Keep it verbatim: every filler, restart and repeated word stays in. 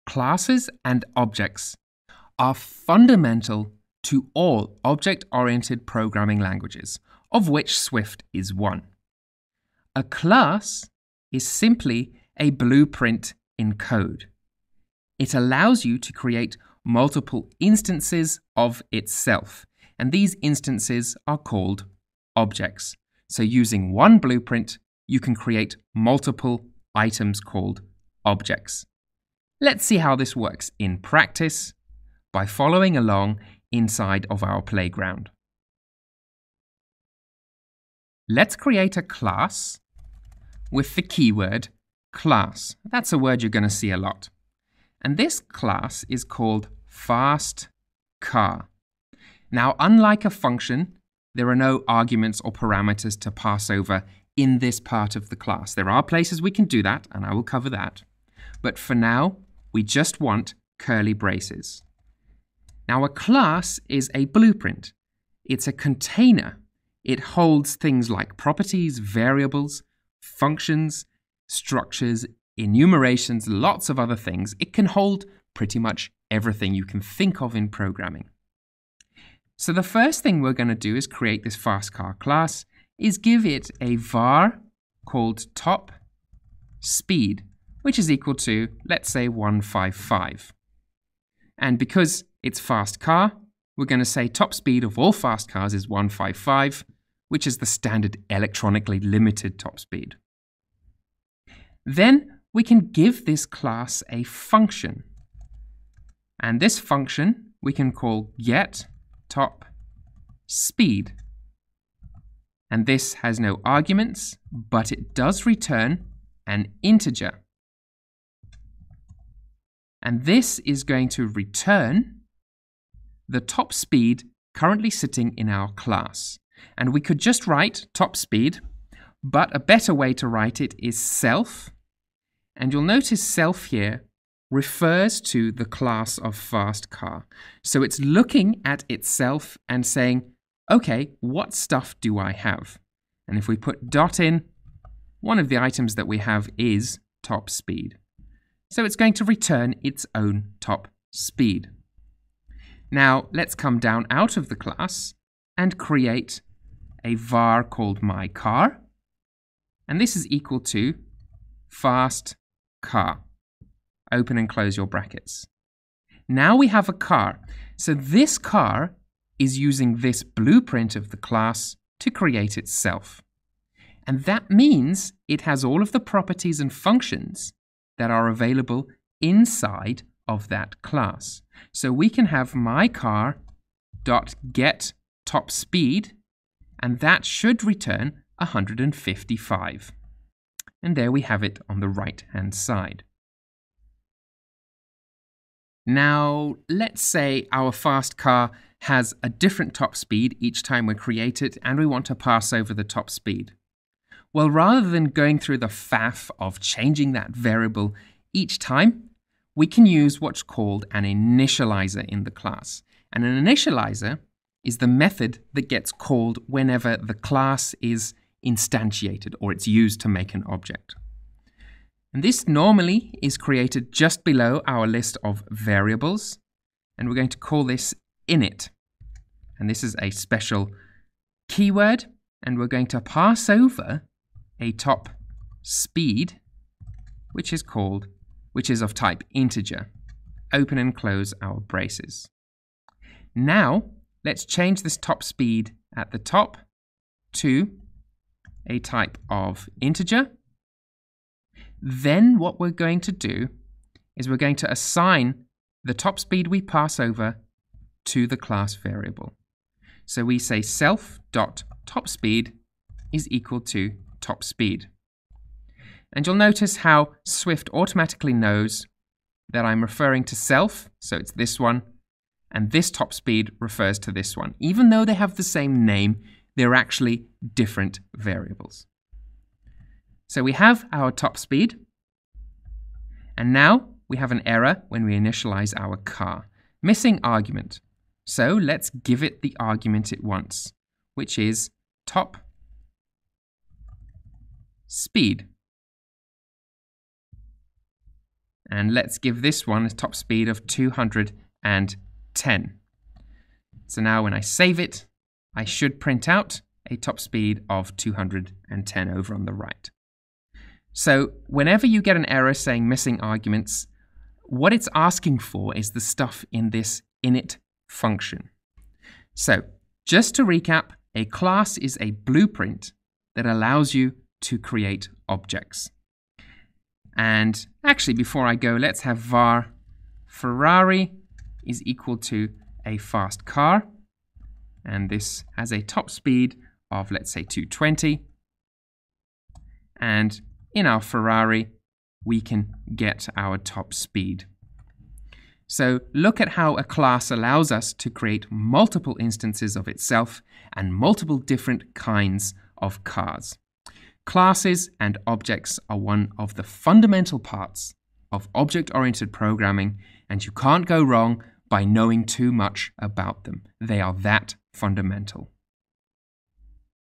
Classes and objects are fundamental to all object-oriented programming languages, of which Swift is one. A class is simply a blueprint in code. It allows you to create multiple instances of itself, and these instances are called objects. So using one blueprint, you can create multiple items called objects. Let's see how this works in practice by following along inside of our playground. Let's create a class with the keyword class. That's a word you're going to see a lot. And this class is called fastCar. Now, unlike a function, there are no arguments or parameters to pass over in this part of the class. There are places we can do that, and I will cover that. But for now, we just want curly braces. Now, a class is a blueprint. It's a container. It holds things like properties, variables, functions, structures, enumerations, lots of other things. It can hold pretty much everything you can think of in programming. So the first thing we're going to do is create this fastCar class, is give it a var called top speed, which is equal to, let's say, one fifty-five. And because it's fastCar, we're going to say top speed of all fast cars is one fifty-five, which is the standard electronically limited top speed. Then we can give this class a function. And this function we can call get top speed. And this has no arguments, but it does return an integer. And this is going to return the top speed currently sitting in our class. And we could just write top speed, but a better way to write it is self. And you'll notice self here refers to the class of fastCar. So it's looking at itself and saying, okay, what stuff do I have? And if we put dot in, one of the items that we have is top speed. So it's going to return its own top speed. Now let's come down out of the class and create a var called myCar. And this is equal to fastCar. Open and close your brackets. Now we have a car. So this car is using this blueprint of the class to create itself. And that means it has all of the properties and functions that are available inside of that class. So we can have myCar.getTopSpeed, and that should return one hundred fifty-five. And there we have it on the right-hand side. Now, let's say our fast car has a different top speed each time we create it, and we want to pass over the top speed. Well, rather than going through the faff of changing that variable each time, we can use what's called an initializer in the class. And an initializer is the method that gets called whenever the class is instantiated or it's used to make an object. And this normally is created just below our list of variables, and we're going to call this init. And this is a special keyword, and we're going to pass over a top speed, which is called, which is of type integer. Open and close our braces. Now, let's change this top speed at the top to a type of integer. Then what we're going to do is we're going to assign the top speed we pass over to the class variable. So we say self.topSpeed is equal to top speed. And you'll notice how Swift automatically knows that I'm referring to self, so it's this one, and this top speed refers to this one. Even though they have the same name, they're actually different variables. So we have our top speed, and now we have an error when we initialize our car. Missing argument. So let's give it the argument it wants, which is top speed. And let's give this one a top speed of two hundred ten. So now when I save it, I should print out a top speed of two hundred ten over on the right. So whenever you get an error saying missing arguments, what it's asking for is the stuff in this init function. So just to recap, a class is a blueprint that allows you to create objects. And actually, before I go, let's have var Ferrari is equal to a fast car. And this has a top speed of, let's say, two hundred twenty. And in our Ferrari, we can get our top speed. So look at how a class allows us to create multiple instances of itself and multiple different kinds of cars. Classes and objects are one of the fundamental parts of object-oriented programming, and you can't go wrong by knowing too much about them. They are that fundamental.